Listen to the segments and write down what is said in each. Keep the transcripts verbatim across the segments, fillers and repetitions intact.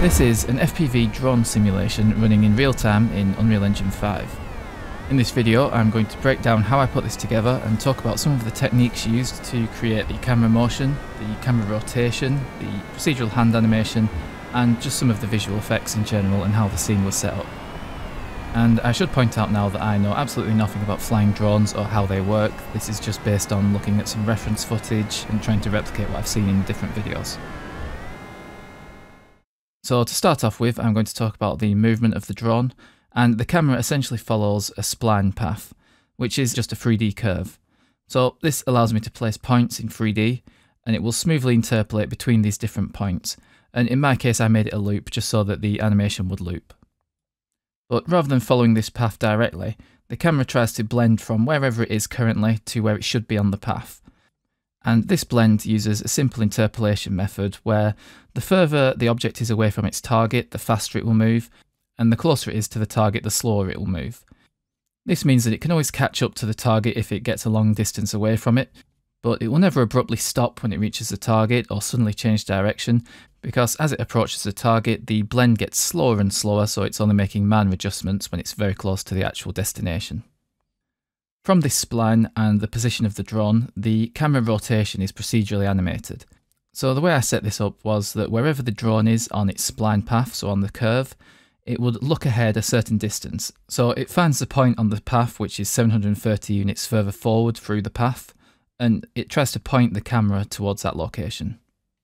This is an F P V drone simulation running in real time in Unreal Engine five. In this video I'm going to break down how I put this together and talk about some of the techniques used to create the camera motion, the camera rotation, the procedural hand animation, and just some of the visual effects in general and how the scene was set up. And I should point out now that I know absolutely nothing about flying drones or how they work. This is just based on looking at some reference footage and trying to replicate what I've seen in different videos. So to start off with, I'm going to talk about the movement of the drone, and the camera essentially follows a spline path, which is just a three D curve. So this allows me to place points in three D, and it will smoothly interpolate between these different points. And in my case I made it a loop just so that the animation would loop. But rather than following this path directly, the camera tries to blend from wherever it is currently to where it should be on the path. And this blend uses a simple interpolation method where the further the object is away from its target, the faster it will move, and the closer it is to the target, the slower it will move. This means that it can always catch up to the target if it gets a long distance away from it, but it will never abruptly stop when it reaches the target or suddenly change direction, because as it approaches the target, the blend gets slower and slower, so it's only making minor adjustments when it's very close to the actual destination. From this spline and the position of the drone, the camera rotation is procedurally animated. So the way I set this up was that wherever the drone is on its spline path, so on the curve, it would look ahead a certain distance. So it finds the point on the path which is seven hundred thirty units further forward through the path, and it tries to point the camera towards that location.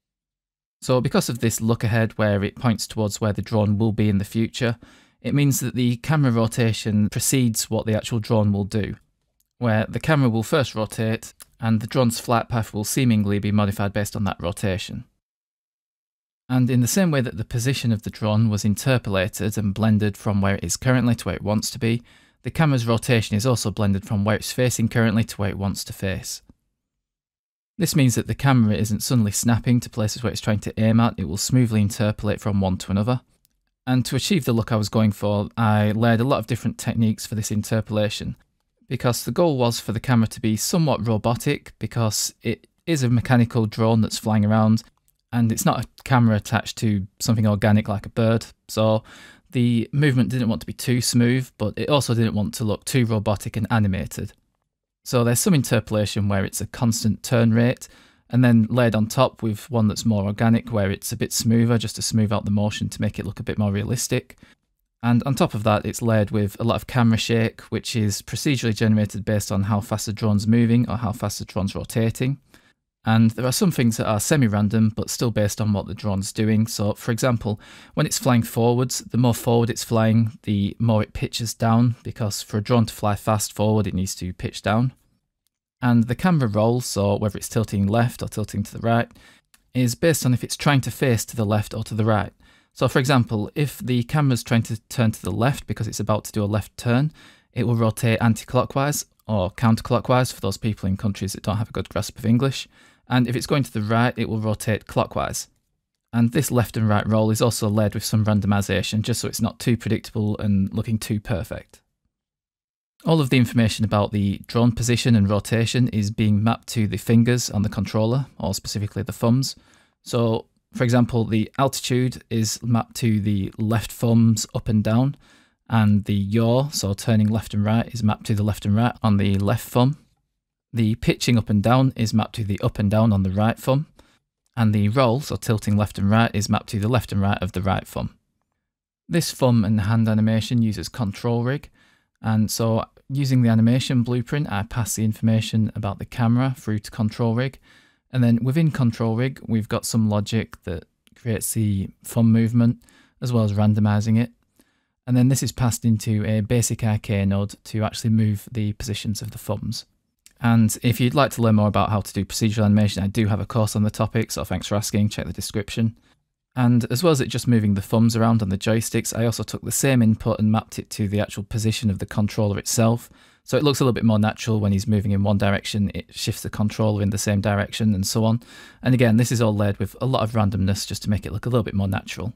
So because of this look ahead where it points towards where the drone will be in the future, it means that the camera rotation precedes what the actual drone will do, where the camera will first rotate and the drone's flight path will seemingly be modified based on that rotation. And in the same way that the position of the drone was interpolated and blended from where it is currently to where it wants to be, the camera's rotation is also blended from where it's facing currently to where it wants to face. This means that the camera isn't suddenly snapping to places where it's trying to aim at, it will smoothly interpolate from one to another. And to achieve the look I was going for, I layered a lot of different techniques for this interpolation, because the goal was for the camera to be somewhat robotic, because it is a mechanical drone that's flying around, and it's not a camera attached to something organic like a bird, so the movement didn't want to be too smooth, but it also didn't want to look too robotic and animated. So there's some interpolation where it's a constant turn rate, and then layered on top with one that's more organic where it's a bit smoother, just to smooth out the motion to make it look a bit more realistic. And on top of that, it's layered with a lot of camera shake, which is procedurally generated based on how fast the drone's moving or how fast the drone's rotating. And there are some things that are semi-random, but still based on what the drone's doing. So for example, when it's flying forwards, the more forward it's flying, the more it pitches down, because for a drone to fly fast forward, it needs to pitch down. And the camera roll, so whether it's tilting left or tilting to the right, is based on if it's trying to face to the left or to the right. So for example, if the camera's trying to turn to the left because it's about to do a left turn, it will rotate anti-clockwise or counterclockwise for those people in countries that don't have a good grasp of English. And if it's going to the right, it will rotate clockwise. And this left and right roll is also layered with some randomization, just so it's not too predictable and looking too perfect. All of the information about the drone position and rotation is being mapped to the fingers on the controller, or specifically the thumbs. So for example, the altitude is mapped to the left thumbs up and down, and the yaw, so turning left and right, is mapped to the left and right on the left thumb. The pitching up and down is mapped to the up and down on the right thumb, and the roll, so tilting left and right, is mapped to the left and right of the right thumb. This thumb and hand animation uses control rig, and so using the animation blueprint, I pass the information about the camera through to control rig. And then within control rig, we've got some logic that creates the thumb movement, as well as randomizing it. And then this is passed into a basic I K node to actually move the positions of the thumbs. And if you'd like to learn more about how to do procedural animation, I do have a course on the topic, so thanks for asking, check the description. And as well as it just moving the thumbs around on the joysticks, I also took the same input and mapped it to the actual position of the controller itself. So it looks a little bit more natural when he's moving in one direction, it shifts the controller in the same direction and so on. And again, this is all layered with a lot of randomness just to make it look a little bit more natural.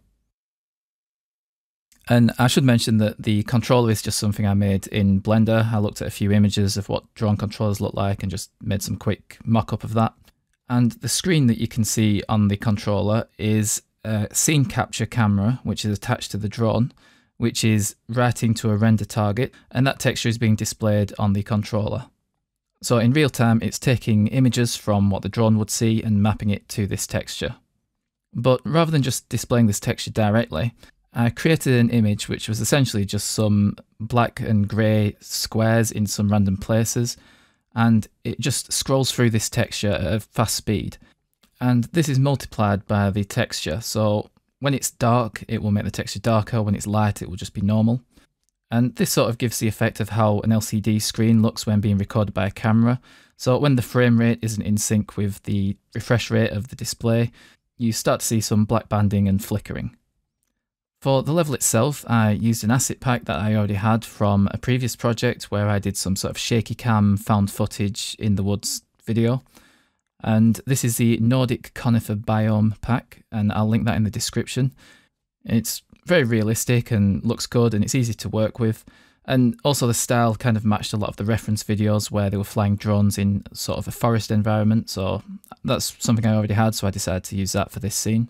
And I should mention that the controller is just something I made in Blender. I looked at a few images of what drone controllers look like and just made some quick mock-up of that. And the screen that you can see on the controller is a scene capture camera, which is attached to the drone, which is writing to a render target, and that texture is being displayed on the controller. So in real time, it's taking images from what the drone would see and mapping it to this texture. But rather than just displaying this texture directly, I created an image which was essentially just some black and grey squares in some random places, and it just scrolls through this texture at a fast speed. And this is multiplied by the texture, so when it's dark, it will make the texture darker. When it's light, it will just be normal. And this sort of gives the effect of how an L C D screen looks when being recorded by a camera. So when the frame rate isn't in sync with the refresh rate of the display, you start to see some black banding and flickering. For the level itself, I used an asset pack that I already had from a previous project where I did some sort of shaky cam found footage in the woods video. And this is the Nordic Conifer Biome pack, and I'll link that in the description. It's very realistic and looks good, and it's easy to work with. And also the style kind of matched a lot of the reference videos where they were flying drones in sort of a forest environment, so that's something I already had, so I decided to use that for this scene.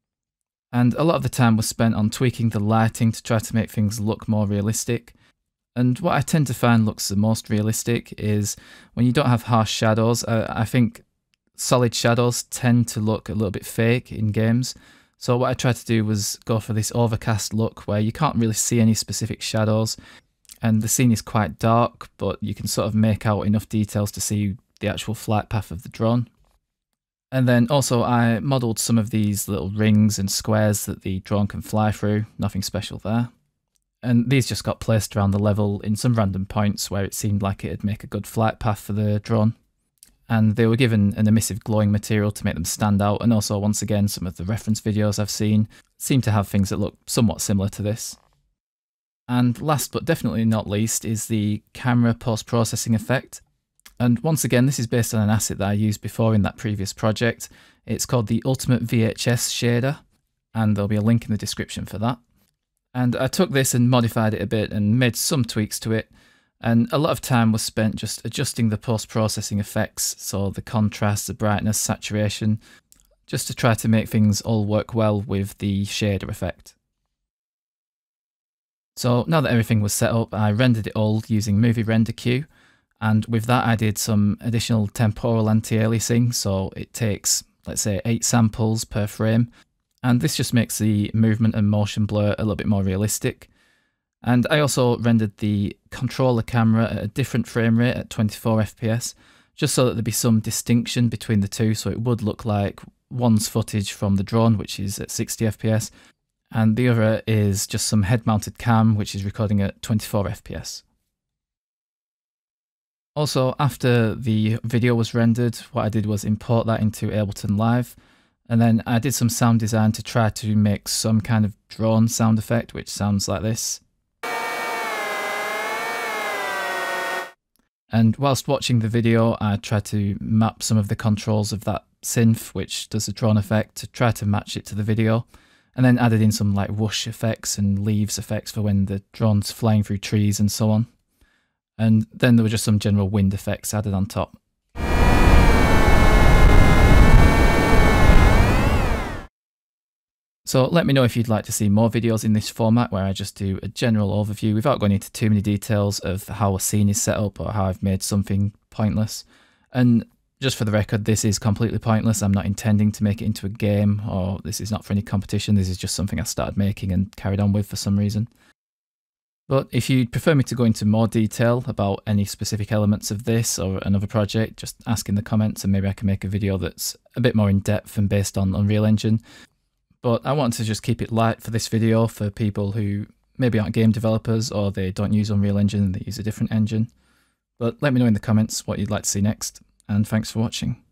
And a lot of the time was spent on tweaking the lighting to try to make things look more realistic. And what I tend to find looks the most realistic is when you don't have harsh shadows. I, I think solid shadows tend to look a little bit fake in games. So what I tried to do was go for this overcast look where you can't really see any specific shadows, and the scene is quite dark, but you can sort of make out enough details to see the actual flight path of the drone. And then also I modelled some of these little rings and squares that the drone can fly through, nothing special there. And these just got placed around the level in some random points where it seemed like it'd make a good flight path for the drone. And they were given an emissive glowing material to make them stand out, and also once again some of the reference videos I've seen seem to have things that look somewhat similar to this. And last but definitely not least is the camera post-processing effect. And once again, this is based on an asset that I used before in that previous project. It's called the Ultimate V H S Shader, and there'll be a link in the description for that. And I took this and modified it a bit and made some tweaks to it. And a lot of time was spent just adjusting the post-processing effects, so the contrast, the brightness, saturation, just to try to make things all work well with the shader effect. So now that everything was set up, I rendered it all using Movie Render Queue, and with that I did some additional temporal anti-aliasing, so it takes, let's say, eight samples per frame, and this just makes the movement and motion blur a little bit more realistic. And I also rendered the controller camera at a different frame rate at twenty-four F P S, just so that there'd be some distinction between the two, so it would look like one's footage from the drone, which is at sixty F P S, and the other is just some head-mounted cam, which is recording at twenty-four F P S. Also, after the video was rendered, what I did was import that into Ableton Live, and then I did some sound design to try to make some kind of drone sound effect, which sounds like this. And whilst watching the video, I tried to map some of the controls of that synth, which does a drone effect, to try to match it to the video, and then added in some like whoosh effects and leaves effects for when the drone's flying through trees and so on. And then there were just some general wind effects added on top. So let me know if you'd like to see more videos in this format where I just do a general overview without going into too many details of how a scene is set up or how I've made something pointless. And just for the record, this is completely pointless. I'm not intending to make it into a game, or this is not for any competition. This is just something I started making and carried on with for some reason. But if you'd prefer me to go into more detail about any specific elements of this or another project, just ask in the comments and maybe I can make a video that's a bit more in depth and based on Unreal Engine. But I wanted to just keep it light for this video for people who maybe aren't game developers or they don't use Unreal Engine and they use a different engine. But let me know in the comments what you'd like to see next, and thanks for watching.